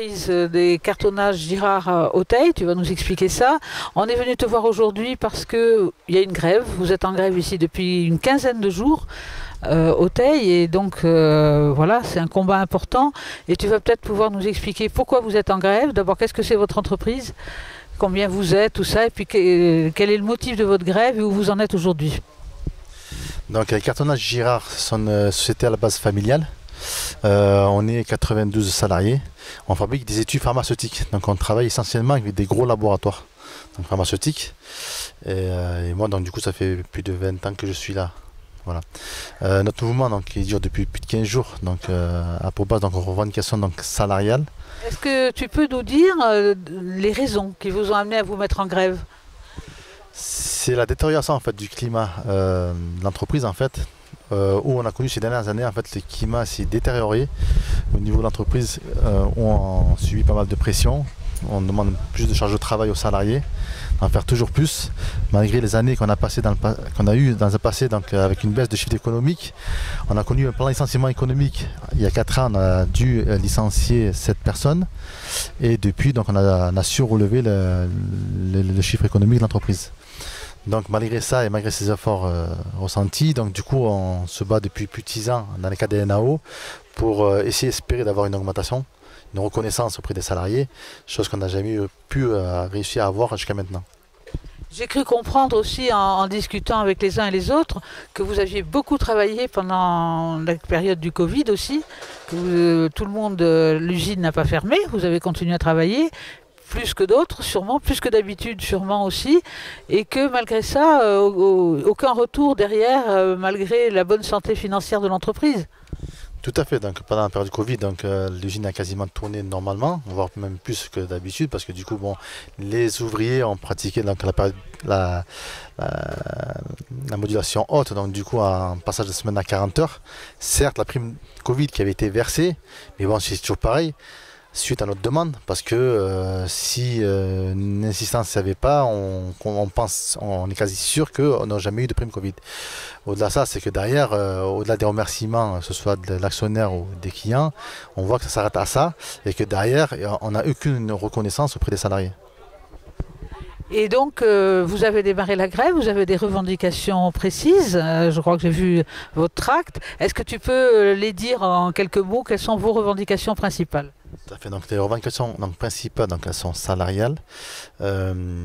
l'entreprise des cartonnages Girard Auteuil, tu vas nous expliquer ça. On est venu te voir aujourd'hui parce qu'il y a une grève, vous êtes en grève ici depuis une quinzaine de jours, Auteuil, et donc voilà, c'est un combat important. Et tu vas peut-être pouvoir nous expliquer pourquoi vous êtes en grève. D'abord, qu'est-ce que c'est votre entreprise, combien vous êtes, tout ça, et puis quel est le motif de votre grève et où vous en êtes aujourd'hui. Donc, les cartonnages Girard sont une société à la base familiale. On est 92 salariés. On fabrique des études pharmaceutiques. Donc, on travaille essentiellement avec des gros laboratoires donc, pharmaceutiques. Et moi, donc, du coup, ça fait plus de 20 ans que je suis là. Voilà. Notre mouvement donc, il dure depuis plus de 15 jours. Donc, à propos donc, revendications donc, salariales. Est-ce que tu peux nous dire les raisons qui vous ont amené à vous mettre en grève? C'est la détérioration en fait, du climat de l'entreprise en fait. Où on a connu ces dernières années, en fait, le climat s'est détérioré au niveau de l'entreprise, où on subit pas mal de pression. On demande plus de charge de travail aux salariés, d'en faire toujours plus, malgré les années qu'on a eues dans le passé, donc avec une baisse de chiffre économique. On a connu un plan de licenciement économique. Il y a 4 ans, on a dû licencier 7 personnes, et depuis, donc, on a su relever le chiffre économique de l'entreprise. Donc malgré ça et malgré ces efforts ressentis, donc du coup on se bat depuis plus de 6 ans dans les cas des NAO pour essayer d'espérer d'avoir une augmentation, une reconnaissance auprès des salariés, chose qu'on n'a jamais pu réussir à avoir jusqu'à maintenant. J'ai cru comprendre aussi en discutant avec les uns et les autres que vous aviez beaucoup travaillé pendant la période du Covid aussi, que tout le monde, l'usine n'a pas fermé, vous avez continué à travailler, plus que d'autres, sûrement, plus que d'habitude, sûrement aussi, et que malgré ça, aucun retour derrière, malgré la bonne santé financière de l'entreprise. Tout à fait, donc pendant la période du Covid, l'usine a quasiment tourné normalement, voire même plus que d'habitude, parce que du coup, bon, les ouvriers ont pratiqué donc, la modulation haute, donc du coup, un passage de semaine à 40 heures. Certes, la prime Covid qui avait été versée, mais bon, c'est toujours pareil. Suite à notre demande, parce que si une insistance n'y avait pas, on est quasi sûr qu'on n'a jamais eu de prime Covid. Au-delà de ça, c'est que derrière, au-delà des remerciements, que ce soit de l'actionnaire ou des clients, on voit que ça s'arrête à ça et que derrière, on n'a aucune reconnaissance auprès des salariés. Et donc, vous avez démarré la grève, vous avez des revendications précises, je crois que j'ai vu votre tract. Est-ce que tu peux les dire en quelques mots, quelles sont vos revendications principales? Tout à fait, donc les revendications principales, donc, elles sont salariales. Le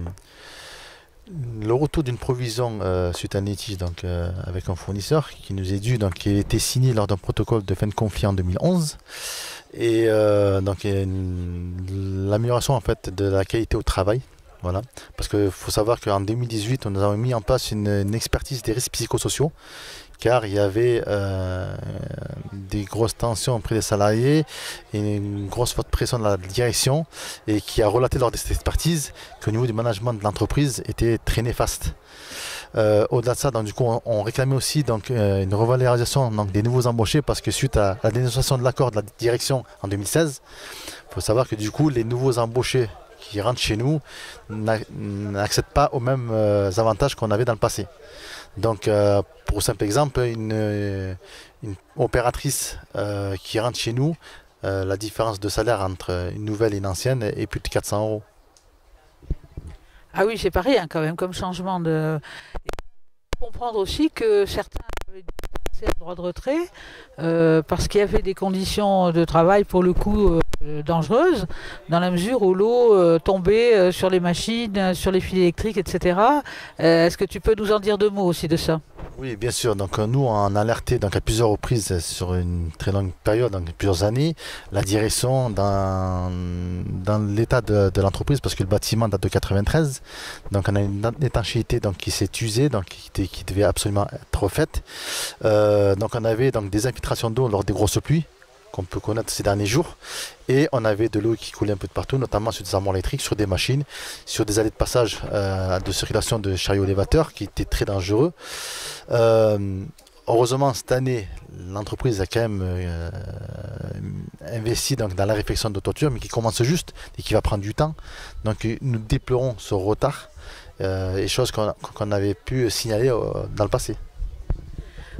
retour d'une provision suite à un litige avec un fournisseur qui nous est dû, donc, qui a été signé lors d'un protocole de fin de conflit en 2011. Et donc l'amélioration en fait, de la qualité au travail. Voilà. Parce qu'il faut savoir qu'en 2018, nous avons mis en place une expertise des risques psychosociaux, car il y avait des grosses tensions auprès des salariés et une grosse forte pression de la direction, et qui a relaté lors de cette expertise qu'au niveau du management de l'entreprise était très néfaste. Au-delà de ça, donc, du coup, on réclamait aussi donc, une revalorisation donc, des nouveaux embauchés, parce que suite à la dénonciation de l'accord de la direction en 2016, il faut savoir que du coup les nouveaux embauchés qui rentrent chez nous n'accèdent pas aux mêmes avantages qu'on avait dans le passé. Donc, pour simple exemple, une opératrice qui rentre chez nous, la différence de salaire entre une nouvelle et une ancienne est plus de 400 €. Ah oui, c'est pas rien quand même comme changement de... Il faut comprendre aussi que certains avaient dû passer un droit de retrait parce qu'il y avait des conditions de travail pour le coup dangereuses, dans la mesure où l'eau tombait sur les machines, sur les fils électriques, etc. Est-ce que tu peux nous en dire 2 mots aussi de ça? Oui, bien sûr. Donc nous, on a alerté donc, à plusieurs reprises sur une très longue période, donc plusieurs années, la direction dans l'état de l'entreprise, parce que le bâtiment date de 93. Donc on a une étanchéité donc, qui s'est usée, donc qui devait absolument être refaite. Donc on avait donc, des infiltrations d'eau lors des grosses pluies, qu'on peut connaître ces derniers jours, et on avait de l'eau qui coulait un peu de partout, notamment sur des armoires électriques, sur des machines, sur des allées de passage de circulation de chariots élévateurs qui étaient très dangereux. Heureusement, cette année, l'entreprise a quand même investi donc, dans la réfection de toiture, mais qui commence juste et qui va prendre du temps. Donc nous déplorons ce retard, et chose qu'on avait pu signaler dans le passé.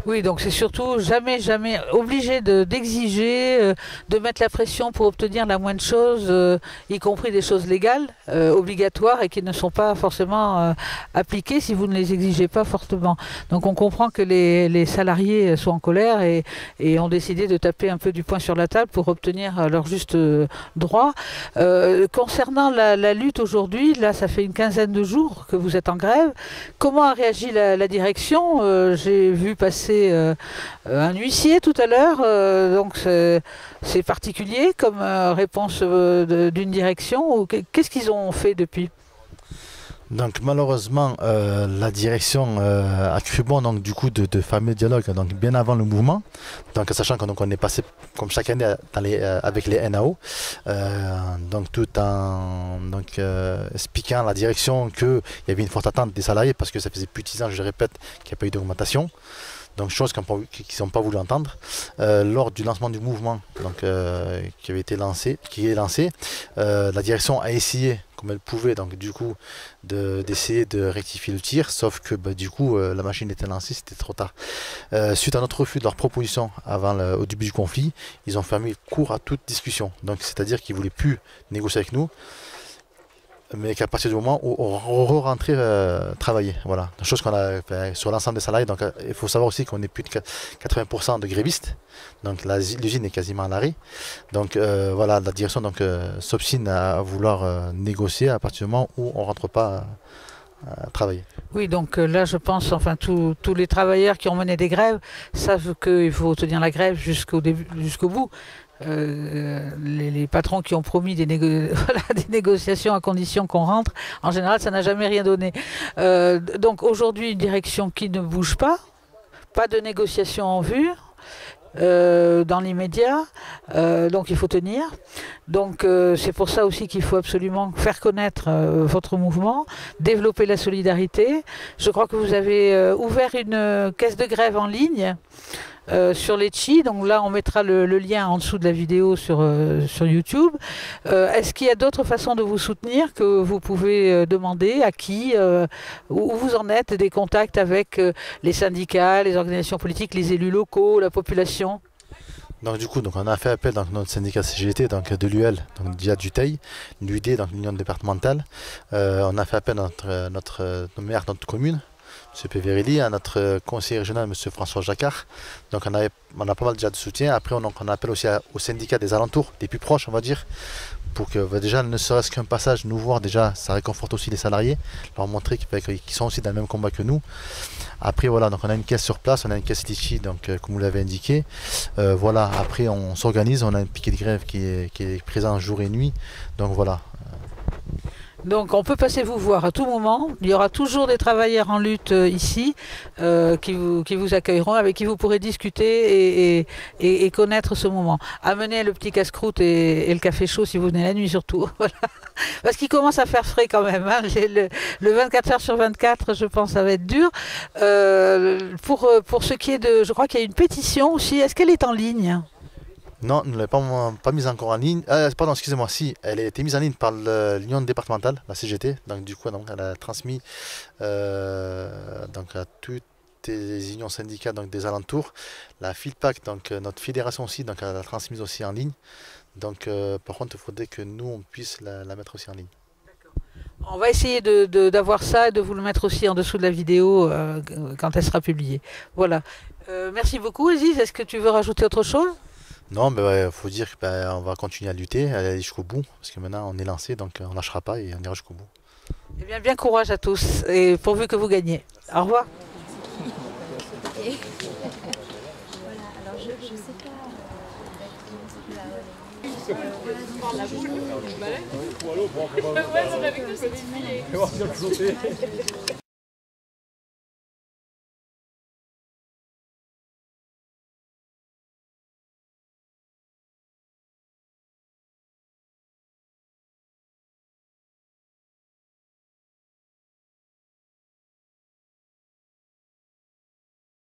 Oui, donc c'est surtout jamais, jamais obligé d'exiger, de mettre la pression pour obtenir la moindre chose, y compris des choses légales, obligatoires et qui ne sont pas forcément appliquées si vous ne les exigez pas fortement. Donc on comprend que les salariés sont en colère et ont décidé de taper un peu du poing sur la table pour obtenir leur juste droit. Concernant la lutte aujourd'hui, là ça fait une quinzaine de jours que vous êtes en grève. Comment a réagi la direction? J'ai vu passer un huissier tout à l'heure, donc c'est particulier comme réponse d'une direction. Qu'est-ce qu'ils ont fait depuis? Donc malheureusement, la direction a cru bon donc du coup de fameux dialogues donc bien avant le mouvement, donc sachant qu'on est passé comme chaque année avec les NAO, donc tout en expliquant à la direction qu'il y avait une forte attente des salariés parce que ça faisait plus de 10 ans, je répète, qu'il n'y a pas eu d'augmentation. Donc chose qu'ils n'ont pas voulu entendre. Lors du lancement du mouvement donc, qui est lancé, la direction a essayé comme elle pouvait donc du coup d'essayer de rectifier le tir, sauf que du coup la machine était lancée, c'était trop tard. Suite à notre refus de leur proposition au début du conflit, ils ont fermé court à toute discussion. Donc c'est-à-dire qu'ils ne voulaient plus négocier avec nous, mais qu'à partir du moment où on rentrait travailler. Voilà. Chose qu'on a fait sur l'ensemble des salariés. Donc il faut savoir aussi qu'on est plus de 80% de grévistes. Donc l'usine est quasiment à l'arrêt. Donc voilà, la direction s'obstine à vouloir négocier à partir du moment où on ne rentre pas à travailler. Oui, donc là je pense, enfin tous les travailleurs qui ont mené des grèves savent qu'il faut tenir la grève jusqu'au bout. Les patrons qui ont promis des négociations à condition qu'on rentre, en général ça n'a jamais rien donné. Donc aujourd'hui une direction qui ne bouge pas de négociation en vue dans l'immédiat, donc il faut tenir. Donc c'est pour ça aussi qu'il faut absolument faire connaître votre mouvement, développer la solidarité. Je crois que vous avez ouvert une caisse de grève en ligne sur Litchi, donc là on mettra le lien en dessous de la vidéo sur YouTube. Est-ce qu'il y a d'autres façons de vous soutenir que vous pouvez demander à qui, où vous en êtes, des contacts avec les syndicats, les organisations politiques, les élus locaux, la population? Donc du coup, on a fait appel dans notre syndicat CGT, donc de l'UL, donc déjà du TEI, l'UD, donc l'Union départementale. On a fait appel à notre maire de notre commune, M. Peverelli, à notre conseiller régional, M. François Jacquard. Donc on a pas mal déjà de soutien. Après on appelle aussi aux syndicats des alentours, des plus proches on va dire, pour que déjà ne serait-ce qu'un passage nous voir, déjà ça réconforte aussi les salariés, leur montrer qu'ils sont aussi dans le même combat que nous. Après voilà, donc on a une caisse sur place, on a une caisse Litchi, donc comme vous l'avez indiqué. Voilà, après on s'organise, on a un piquet de grève qui est présent jour et nuit. Donc voilà. Donc on peut passer vous voir à tout moment. Il y aura toujours des travailleurs en lutte ici qui vous accueilleront, avec qui vous pourrez discuter et connaître ce moment. Amenez le petit casse-croûte et le café chaud si vous venez la nuit surtout. Voilà. Parce qu'il commence à faire frais quand même. Hein. Le 24 heures sur 24, je pense, ça va être dur. Pour ce qui est de... Je crois qu'il y a une pétition aussi. Est-ce qu'elle est en ligne ? Non, nous ne l'avons pas mise encore en ligne. Pardon, excusez-moi, si, elle a été mise en ligne par l'Union départementale, la CGT. Donc du coup, elle a transmis à toutes les unions syndicales des alentours. La FILPAC, donc notre fédération aussi, donc elle a transmise aussi en ligne. Donc par contre, il faudrait que nous, on puisse la mettre aussi en ligne. On va essayer d'avoir ça et de vous le mettre aussi en dessous de la vidéo quand elle sera publiée. Voilà. Merci beaucoup, Aziz. Est-ce que tu veux rajouter autre chose ? Non, mais faut dire qu'on va continuer à lutter, à aller jusqu'au bout, parce que maintenant on est lancé, donc on ne lâchera pas et on ira jusqu'au bout. Eh bien, bien courage à tous, et pourvu que vous gagnez. Au revoir. Voilà, alors je sais pas.